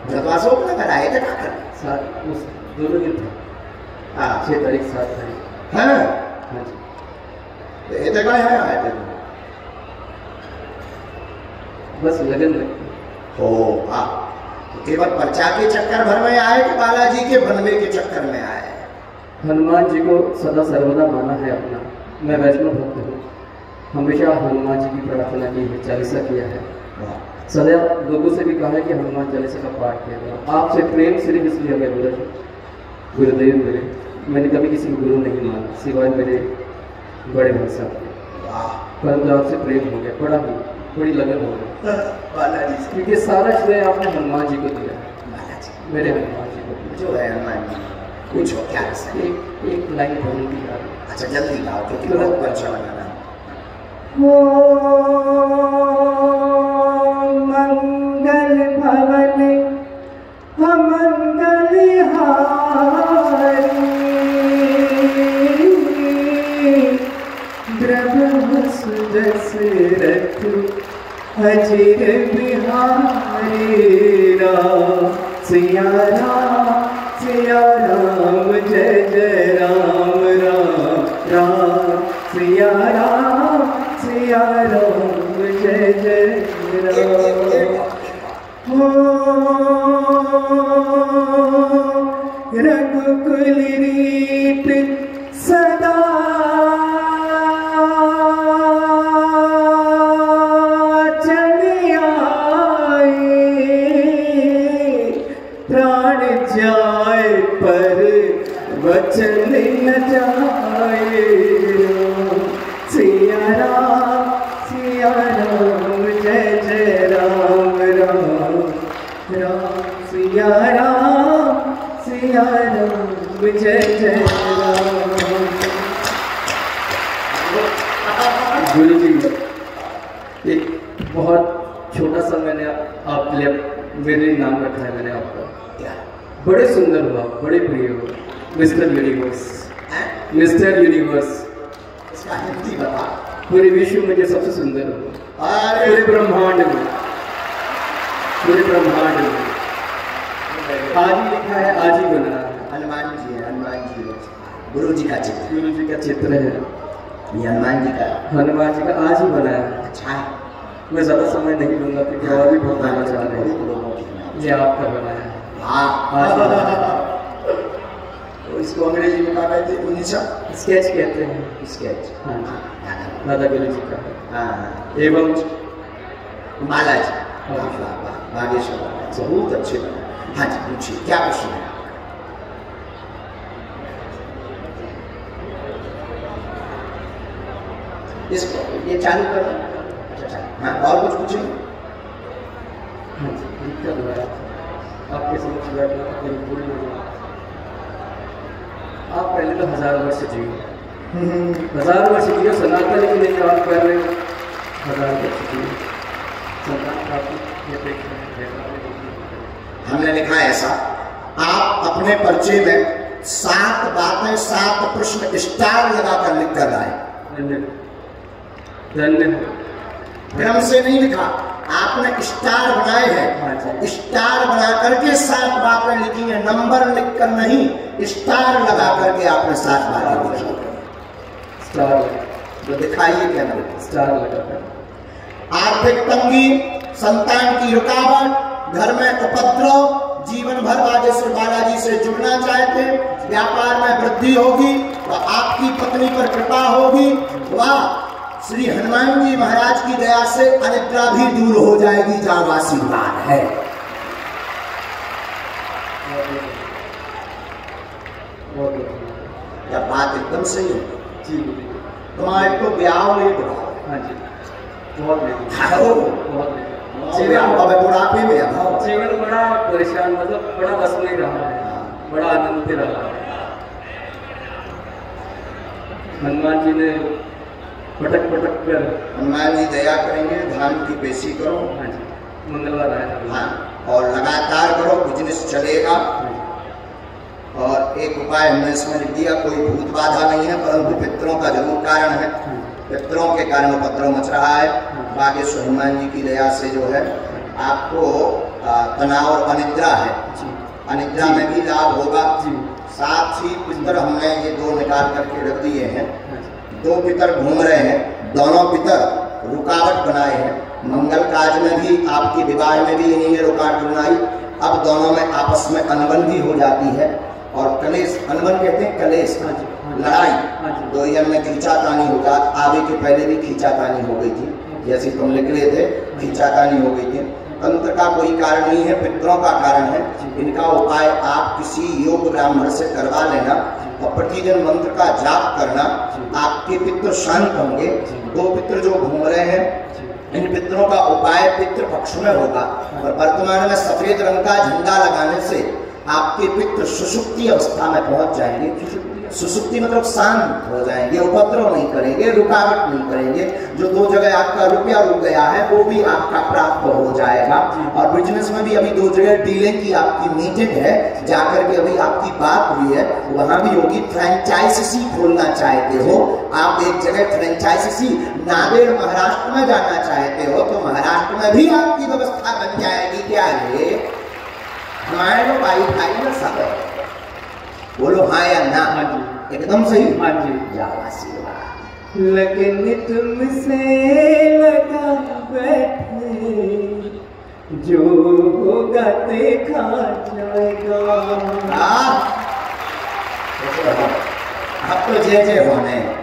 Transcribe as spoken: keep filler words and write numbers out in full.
जब अशोक नगर आए थे काकर सात उस दोनों दिन था हाँ छः तारीख सात तारीख हाँ हाँ जी। तो ये जगह है आए थे बस लगन लगती ओ हाँ तो केवल पर्चा के चक्कर भर में आए कि बालाजी के बनवे के चक्कर में आए? हनुमान जी को सदा सर्वदा माना है अपना। मैं वैष्णव भक्त हूँ, हमेशा हनुमान जी की प्रार्थना की है, चालीसा किया है, सदा लोगों से भी कहा है कि हनुमान चालीसा का पाठ किया गया। आपसे प्रेम सिर्फ इसलिए हमें बोला गुरुदेव मेरे, मैंने कभी किसी को गुरु नहीं माना सिवाय मेरे बड़े भाई साहब के, परंतु आपसे प्रेम हो गया, बड़ा ही बड़ी लगन हो गई बालाजी से। क्योंकि सारा श्रेय आपने हनुमान जी को दिया, बालाजी मेरे हनुमान जी को दिया। जो है हनुमान जी कुछ हो क्या है? एक एक लाइन बोलूँगी यार। अच्छा जल्दी गाओ क्योंकि बहुत पर्चा बनाना है। मंगल भवन अमंगल हारी, ब्रह्म सुदशरथ अजिर बिहारी, राम सिया राम सिया राम जय जय राम राम राम सिया राम सिया राम जय जय राम। रघुकुल रीत सदा चली आए, प्राण जाए पर वचन न जाए, सिया राम सिया राम जय जय राम राम राम सिया राम सिया राम जय जय राम। गुरु जी एक बहुत छोटा सा मैंने आपके लिए मेरे लिए नाम रखा है मैंने आपका, बड़े सुंदर हुआ, बड़े प्रिय हुआ, मिस्टर यूनिवर्स, मिस्टर यूनिवर्स। इसका हिंदी बता। पूरे विश्व में जो सबसे सुंदर हुआ, पूरे ब्रह्मांड में, पूरे ब्रह्मांड में आज ही लिखा है, आज ही बना है। हनुमान जी है, हनुमान जी है, गुरु जी का चित्र, गुरु जी का चित्र है, ये हनुमान जी का, हनुमान जी का आज ही बना है। अच्छा है। मैं ज़्यादा समय नहीं लूँगा क्योंकि और भी बहुत गाना चाह रहे हैं। ये आपका बनाया है, हाँ। तो इसको अंग्रेजी में क्या कहते हैं? उन्नीसा स्केच कहते हैं। स्केच। हाँ दादा गुरु जी का है। हाँ एवं बालाजी बागेश्वर बहुत अच्छे बने। हाँ जी पूछिए क्या प्रश्न है? इसको ये चालू कर दो। अच्छा हाँ और कुछ पूछिए। हाँ जी दिक्कत हो रहा है आपके समक्ष बैठना मेरी पूरी हो जाए। आप पहले तो हजार वर्ष जियो, हजार वर्ष जियो, सनातन की नहीं आप कर रहे हो, हजार वर्ष जियो, संतान प्राप्ति की अपेक्षा हमने लिखा है ऐसा, आप अपने पर्चे में सात बातें सात प्रश्न स्टार लगाकर लिख कर लाए। धन्यवाद। क्रम से नहीं लिखा, आपने स्टार बनाए हैं, स्टार बना करके सात बातें लिखी हैं, नंबर लिखकर नहीं, स्टार लगा करके आपने सात बातें लिखी। स्टार तो दिखाइए क्या नाम? स्टार लगाकर। आर्थिक तंगी, संतान की रुकावट, घर में उपद्रव, जीवन भर बागेश्वर बालाजी से जुड़ना चाहते, व्यापार में वृद्धि होगी, वह आपकी पत्नी पर कृपा होगी, वह श्री हनुमान जी महाराज की दया से अनिद्रा भी दूर हो जाएगी, जहाँ आशीर्वाद है। यह बात एकदम सही है। तुम्हारे को ब्याह ले हाँ जी बहुत बहुत बुढ़ापे में जीवन बड़ा परेशान, मतलब बड़ा बस नहीं रहा है, बड़ा आनंद में रहा है। हनुमान जी ने पटक पटक कर, हनुमान जी दया करेंगे, धान की पेशी करो। हाँ जी मंगलवार आया। हाँ और लगातार करो, बिजनेस चलेगा। और एक उपाय हमने इसमें लिख दिया, कोई भूत बाधा नहीं है, परंतु पितरों का जरूर कारण है, पितरों के कारण उपद्रव मच रहा है। बागेश्वर हनुमान जी की दया से जो है आपको तनाव और अनिद्रा है, अनिद्रा में भी लाभ होगा। साथ ही पितर हमने ये दो निकाल करके रख दिए हैं, दो पितर घूम रहे हैं, दोनों पितर रुकावट बनाए हैं। मंगल कार्य में भी, आपके विवाह में भी इन्हीं ने रुकावट बनाई। अब दोनों में आपस में अनबन भी हो जाती है और कलेश, अनबन कहते हैं कलेश, लड़ाई, दो में खींचातानी हो जा। आगे के पहले भी खींचातानी हो गई थी, जैसे तुम निकले थे खींचातानी हो गई थी। तंत्र का कोई कारण नहीं है, पितरों का कारण है। इनका उपाय आप किसी योग ब्राह्मण से करवा लेना और प्रतिदिन मंत्र का जाप करना, आपके पितृ शांत होंगे। दो पितृ जो घूम रहे हैं, इन पितरों का उपाय पितृ पक्ष में होगा और वर्तमान में सफेद रंग का झंडा लगाने से आपके पितृ सुषुप्ति अवस्था में पहुंच जाएंगे। सुषुप्ति मतलब शांत हो जाएंगे, उपद्रव नहीं करेंगे, रुकावट नहीं करेंगे। जो दो जगह आपका रुपया रुक गया है वो भी आपका प्राप्त हो जाएगा। और बिजनेस में भी अभी दो जगह डीलिंग की आपकी मीटिंग है, जाकर के अभी आपकी बात हुई है, वहां भी होगी। फ्रेंचाइजी खोलना चाहते हो आप, एक जगह फ्रेंचाइजी नांदेड़ महाराष्ट्र में जाना चाहते हो तो महाराष्ट्र में भी आपकी व्यवस्था बन जाएगी। क्या है हमारे भाई भाई में सब है, बोलो हाँ या ना? एकदम सही। हाँ जी। जाओ आशीर्वाद। लगन तुमसे लगा बैठे, जो होगा देखा जाएगा। अब तो जय जय होने